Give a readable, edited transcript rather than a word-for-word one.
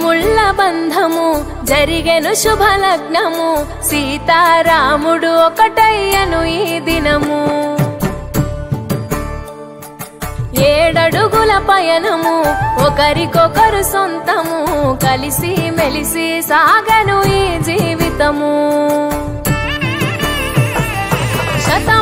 ముళ్ళ బంధము జరిగెను శుభలగ్నము సీతారాముడు ఒకటయ్యను ఈ దినము 7 అడుగుల పయనము ఒకరికొకరు సొంతము కలిసి మెలిసి సాగను ఈ జీవితము